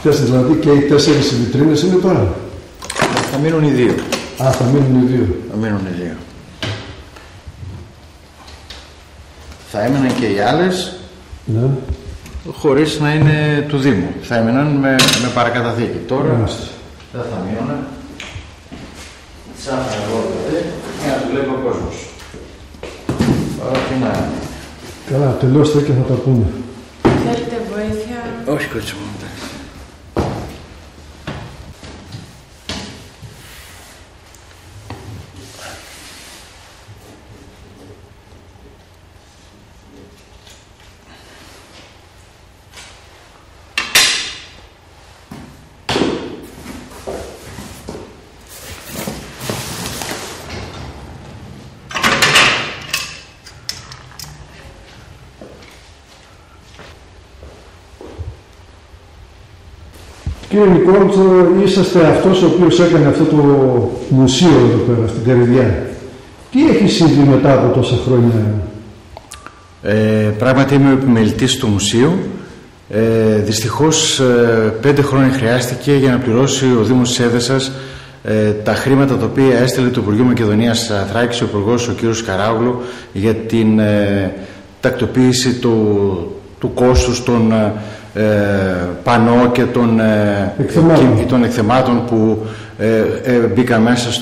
Αυτές δηλαδή και οι 4 βιτρίνες είναι τώρα. Θα μείνουν οι 2. Θα μείνουν οι 2. Θα μείνουν οι 2. Θα έμεναν και οι άλλες, ναι, χωρίς να είναι του Δήμου. Θα έμεναν με παρακαταθήκη. Τώρα δεν θα μείνουν. Ψάχνω εγώ δηλαδή για να δουλεύει ο κόσμος. Καλά, τελειώστε και θα τα πούμε. Θέλετε βοήθεια? Όχι, κότσο μου. Κύριε Νικόλτσο, είσαστε αυτός ο οποίος έκανε αυτό το μουσείο εδώ πέρα, στην Καρυδιά. Τι έχει συμβεί μετά από τόσα χρόνια? Πράγματι είμαι ο επιμελητής του μουσείου. Δυστυχώς 5 χρόνια χρειάστηκε για να πληρώσει ο Δήμος της Έδεσας τα χρήματα τα οποία έστειλε το Υπουργείο Μακεδονίας Θράκης, ο Υπουργός ο κ. Καράγλου, για την τακτοποίηση του κόστους των πανό και των εκθεμάτων που μπήκαν μέσα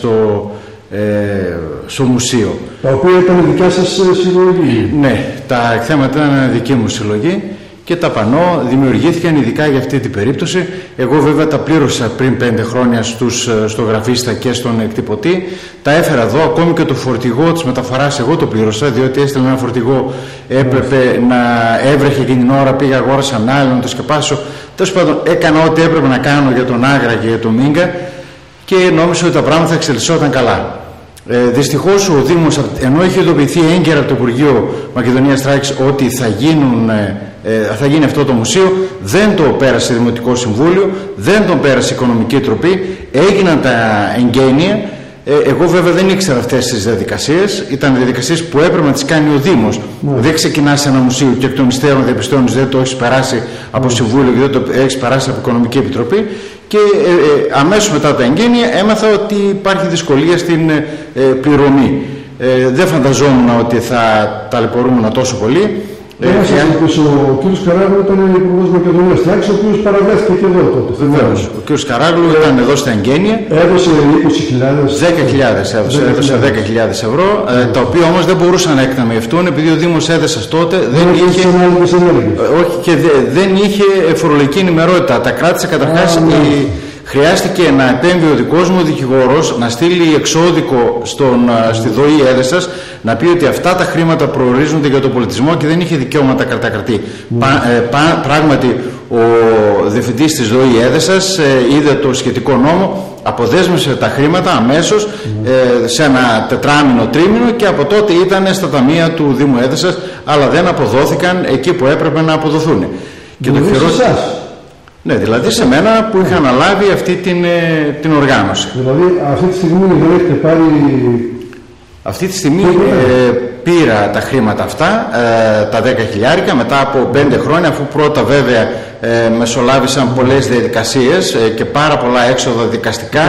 στο μουσείο. Τα οποία ήταν δικιά σας συλλογή? Ναι, τα εκθέματα ήταν δική μου συλλογή και τα πανό δημιουργήθηκαν ειδικά για αυτή την περίπτωση. Εγώ βέβαια τα πλήρωσα πριν 5 χρόνια στο γραφίστα και στον εκτυπωτή. Τα έφερα εδώ, ακόμη και το φορτηγό της μεταφοράς εγώ το πλήρωσα, διότι έστειλε ένα φορτηγό, έπρεπε να έβρεχε εκείνη την ώρα, πήγα αγόρασα νάιλον να το σκεπάσω. Τέλος πάντων έκανα ό,τι έπρεπε να κάνω για τον Άγρα και για τον Μίγκα και νόμιζα ότι τα πράγματα θα εξελισσόταν καλά. Δυστυχώς ο Δήμος, ενώ είχε ειδοποιηθεί έγκαιρα από το Υπουργείο Μακεδονίας Θράκης ότι θα γίνει αυτό το μουσείο, δεν το πέρασε Δημοτικό Συμβούλιο, δεν τον πέρασε η Οικονομική Τροπή, έγιναν τα εγγένεια. Εγώ βέβαια δεν ήξερα αυτές τις διαδικασίες, ήταν διαδικασίες που έπρεπε να τις κάνει ο Δήμος. Δεν ξεκινάς ένα μουσείο και εκ των υστέρων διαπιστώνεις δεν το έχεις περάσει από Συμβούλιο και δεν το έχεις περάσει από Οικονομική Επιτροπή. Και αμέσως μετά τα εγγένεια έμαθα ότι υπάρχει δυσκολία στην πληρωμή. Δεν φανταζόμουν ότι θα ταλαιπωρούμουν τόσο πολύ. Ο κ. Καράγλου ήταν υπουργός Μακεδονίας Θράκης, ο οποίος παραβρέθηκε και εδώ τότε. Βεβαίως. Ο κ. Καράγλου ήταν εδώ στα εγγένεια. Έδωσε 20.000. 10.000 έδωσε 10.000 ευρώ, τα οποία όμως δεν μπορούσαν να εκταμιευτούν επειδή ο Δήμος Έδεσας τότε δεν είχε φορολογική ενημερότητα. Τα κράτησε καταρχάς. Χρειάστηκε να επέμβει ο δικός μου δικηγόρος να στείλει εξώδικο στη ΔΟΗ Έδεσας να πει ότι αυτά τα χρήματα προορίζονται για τον πολιτισμό και δεν είχε δικαιώματα κρατακρατή. Πράγματι ο διευθυντής της ΔΟΗ Έδεσας είδε το σχετικό νόμο, αποδέσμευσε τα χρήματα αμέσως σε ένα τετράμινο, τρίμηνο και από τότε ήταν στα ταμεία του Δήμου Έδεσας, αλλά δεν αποδόθηκαν εκεί που έπρεπε να αποδοθούν. Και το χειρότερο. Ναι, δηλαδή σε μένα που είχα αναλάβει αυτή την οργάνωση. Δηλαδή αυτή τη στιγμή δεν έχετε πάρει... Αυτή τη στιγμή πήρα τα χρήματα αυτά, τα 10.000, μετά από 5 χρόνια, αφού πρώτα βέβαια μεσολάβησαν πολλές διαδικασίες και πάρα πολλά έξοδα δικαστικά,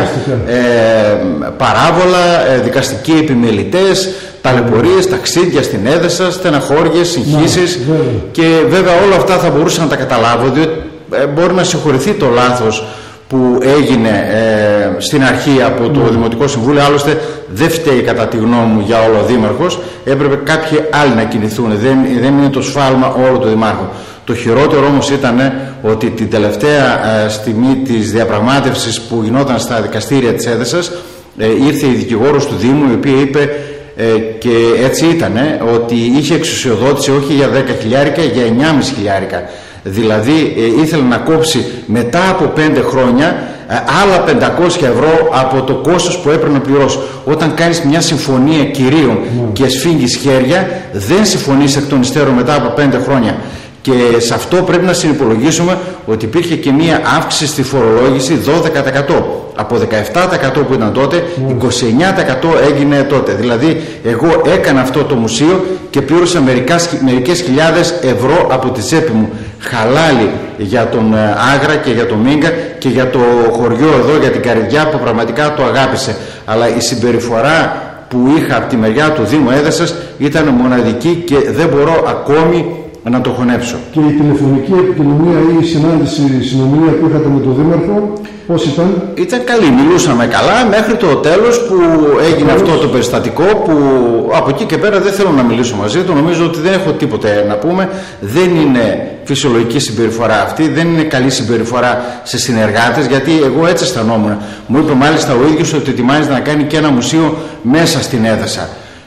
παράβολα, δικαστικοί επιμελητές, ταλαιπωρίες, ταξίδια στην Έδεσα, στεναχώριες, συγχύσεις και βέβαια όλα αυτά θα μπορούσα να τα καταλάβω, διότι μπορεί να συγχωρηθεί το λάθος που έγινε στην αρχή από το Δημοτικό Συμβούλιο. Άλλωστε δεν φταίει κατά τη γνώμη μου για όλο ο Δήμαρχος, έπρεπε κάποιοι άλλοι να κινηθούν, δεν είναι το σφάλμα όλο του Δημάρχου. Το χειρότερο όμως ήταν ότι την τελευταία στιγμή της διαπραγμάτευσης που γινόταν στα δικαστήρια της Έδεσας ήρθε η δικηγόρος του Δήμου, η οποία είπε και έτσι ήταν, ότι είχε εξουσιοδότηση όχι για 10.000, για 9.500. Δηλαδή ήθελε να κόψει μετά από 5 χρόνια άλλα 500 ευρώ από το κόστος που έπρεπε να πληρώσει. Όταν κάνεις μια συμφωνία κυρίων και σφίγγεις χέρια, δεν συμφωνείς εκ των υστέρων μετά από 5 χρόνια. Και σε αυτό πρέπει να συνυπολογίσουμε ότι υπήρχε και μία αύξηση στη φορολόγηση 12%. Από 17% που ήταν τότε, 29% έγινε τότε. Δηλαδή, εγώ έκανα αυτό το μουσείο και πλήρωσα μερικές χιλιάδες ευρώ από τη τσέπη μου. Χαλάλι για τον Άγρα και για τον Μίγκα και για το χωριό εδώ, για την Καρυδιά που πραγματικά το αγάπησε. Αλλά η συμπεριφορά που είχα από τη μεριά του Δήμου Έδεσας ήταν μοναδική και δεν μπορώ ακόμη να το χωνέψω. Και η τηλεφωνική επικοινωνία ή η συνομιλία που είχατε με τον Δήμαρχο, πώς ήταν? Ήταν καλή, μιλούσαμε καλά μέχρι το τέλος που έγινε αυτό το περιστατικό, που από εκεί και πέρα δεν θέλω να μιλήσω μαζί του. Νομίζω ότι δεν έχω τίποτε να πούμε. Δεν είναι φυσιολογική συμπεριφορά αυτή, δεν είναι καλή συμπεριφορά σε συνεργάτες, γιατί εγώ έτσι αισθανόμουν. Μου είπε μάλιστα ο ίδιος ότι ετοιμάζεται να κάνει και ένα μουσείο μέσα στην Έδεσα.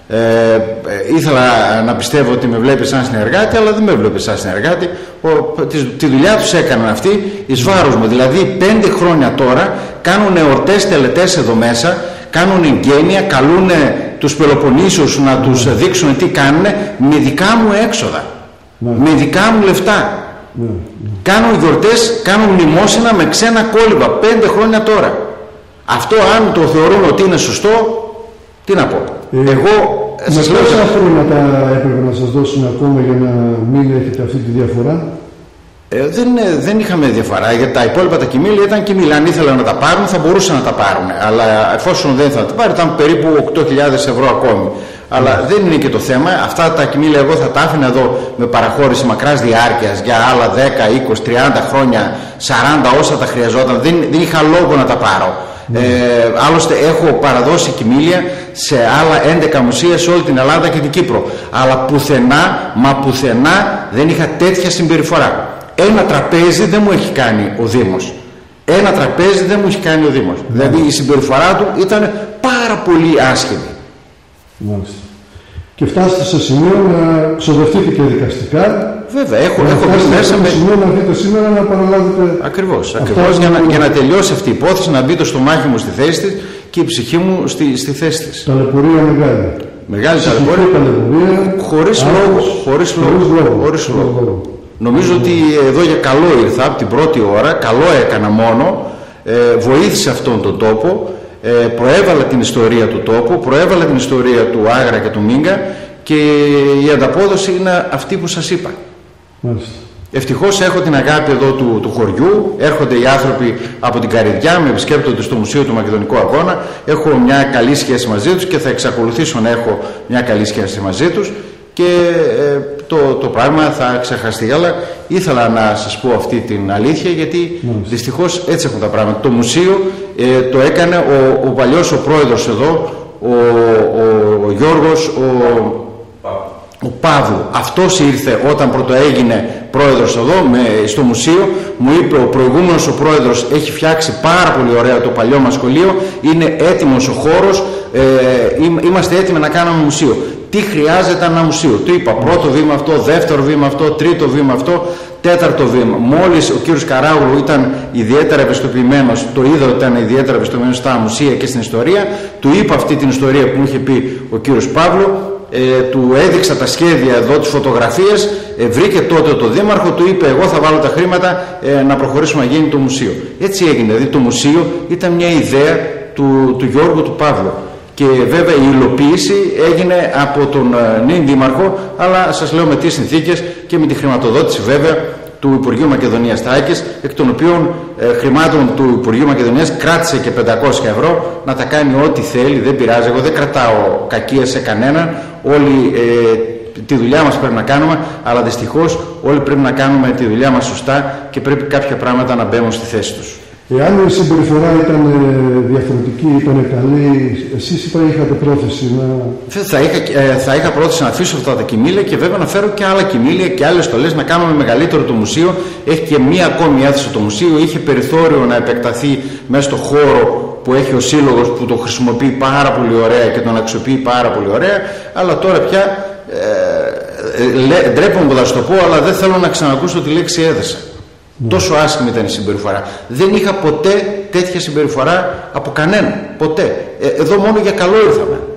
Ήθελα να πιστεύω ότι με βλέπει σαν συνεργάτη, αλλά δεν με βλέπει σαν συνεργάτη. Τη δουλειά τους έκαναν αυτοί εις βάρος μου. Δηλαδή 5 χρόνια τώρα κάνουν εορτές, τελετές εδώ μέσα, κάνουν εγγένεια, καλούν τους Πελοποννήσιους να τους δείξουν τι κάνουν με δικά μου έξοδα, με δικά μου λεφτά. Κάνουν γιορτές, κάνουν μνημόσυνα με ξένα κόλυβα 5 χρόνια τώρα. Αυτό αν το θεωρούν ότι είναι σωστό, τι να πω. Εγώ σας λέω, πόσα χρήματα έπρεπε να σας δώσουν ακόμα για να μην έχετε αυτή τη διαφορά? Δεν είχαμε διαφορά, γιατί τα υπόλοιπα τα κοιμήλια ήταν κοιμήλια. Αν ήθελαν να τα πάρουν θα μπορούσαν να τα πάρουν, αλλά εφόσον δεν ήθελαν να τα πάρουν ήταν περίπου 8.000 ευρώ ακόμη. Αλλά δεν είναι και το θέμα. Αυτά τα κοιμήλια εγώ θα τα άφηνα εδώ με παραχώρηση μακράς διάρκειας για άλλα 10, 20, 30 χρόνια, 40 όσα τα χρειαζόταν. Δεν είχα λόγο να τα πάρω. Άλλωστε έχω παραδώσει κοιμήλια σε άλλα 11 μουσεία σε όλη την Ελλάδα και την Κύπρο, αλλά πουθενά, μα πουθενά δεν είχα τέτοια συμπεριφορά. Ένα τραπέζι δεν μου έχει κάνει ο Δήμος. Ένα τραπέζι δεν μου έχει κάνει ο Δήμος. Δηλαδή η συμπεριφορά του ήταν πάρα πολύ άσχημη. Μάλιστα. Και φτάσετε στο σημείο να ξοδευτείτε και δικαστικά. Βέβαια, έχω πει μέσα με. Σημείο να δείτε σήμερα να παραλάβετε. Ακριβώς. Για να τελειώσει αυτή η υπόθεση, να μπει το στομάχι μου στη θέση της και η ψυχή μου στη θέση της. Ταλαιπωρία μεγάλη. Μεγάλη ταλαιπωρία. Χωρίς λόγο. Νομίζω ότι εδώ για καλό ήρθα από την πρώτη ώρα. Καλό έκανα μόνο. Βοήθησε αυτόν τον τόπο. Προέβαλα την ιστορία του τόπου, προέβαλα την ιστορία του Άγρα και του Μίγκα και η ανταπόδοση είναι αυτή που σας είπα. Μάλιστα. Ευτυχώς έχω την αγάπη εδώ του χωριού, έρχονται οι άνθρωποι από την Καρυδιά, με επισκέπτονται στο Μουσείο του Μακεδονικού Αγώνα, έχω μια καλή σχέση μαζί τους και θα εξακολουθήσω να έχω μια καλή σχέση μαζί τους και το πράγμα θα ξεχαστεί. Αλλά ήθελα να σας πω αυτή την αλήθεια, γιατί δυστυχώς έτσι έχουν τα πράγματα. Το μουσείο το έκανε ο παλιός ο πρόεδρος εδώ, ο Γιώργος, ο Παύλου. Αυτός ήρθε όταν πρωτοέγινε πρόεδρος εδώ στο μουσείο. Μου είπε ο προηγούμενος ο πρόεδρος έχει φτιάξει πάρα πολύ ωραία το παλιό μας σχολείο, είναι έτοιμος ο χώρος, είμαστε έτοιμοι να κάνουμε μουσείο. Τι χρειάζεται ένα μουσείο? Του είπα πρώτο βήμα αυτό, δεύτερο βήμα αυτό, τρίτο βήμα αυτό, τέταρτο βήμα. Μόλις ο κύριος Καράγλου ήταν ιδιαίτερα ευαισθητοποιημένος, το είδα ότι ήταν ιδιαίτερα ευαισθητοποιημένος στα μουσεία και στην ιστορία, του είπα αυτή την ιστορία που μου είχε πει ο κύριος Παύλου, του έδειξα τα σχέδια εδώ, τις φωτογραφίες, βρήκε τότε το δήμαρχο, του είπε εγώ θα βάλω τα χρήματα να προχωρήσουμε να γίνει το μουσείο. Έτσι έγινε, δηλαδή το μουσείο ήταν μια ιδέα του Γιώργου του Παύλου. Και βέβαια η υλοποίηση έγινε από τον νυν δήμαρχο, αλλά σας λέω με τι συνθήκες και με τη χρηματοδότηση βέβαια του Υπουργείου Μακεδονίας Θράκης, εκ των οποίων χρημάτων του Υπουργείου Μακεδονίας κράτησε και 500 ευρώ να τα κάνει ό,τι θέλει, δεν πειράζει. Εγώ δεν κρατάω κακίες σε κανέναν, όλοι τη δουλειά μας πρέπει να κάνουμε, αλλά δυστυχώς όλοι πρέπει να κάνουμε τη δουλειά μας σωστά και πρέπει κάποια πράγματα να μπαίνουν στη θέση τους. Εάν η συμπεριφορά ήταν διαφορετική, ήταν καλή, εσείς είχατε πρόθεση να... Θα είχα πρόθεση να αφήσω αυτά τα κοιμήλια και βέβαια να φέρω και άλλα κοιμήλια και άλλες στολές, να κάνουμε μεγαλύτερο το μουσείο. Έχει και μία ακόμη αίθουσα το μουσείο, είχε περιθώριο να επεκταθεί μέσα στο χώρο που έχει ο σύλλογος που το χρησιμοποιεί πάρα πολύ ωραία και τον αξιοποιεί πάρα πολύ ωραία, αλλά τώρα πια ντρέπομαι που θα σου το πω, αλλά δεν θέλω να ξανακούσω τη λέξη Έδεσα. Τόσο άσχημη ήταν η συμπεριφορά. Δεν είχα ποτέ τέτοια συμπεριφορά από κανέναν. Ποτέ. Εδώ μόνο για καλό ήρθαμε.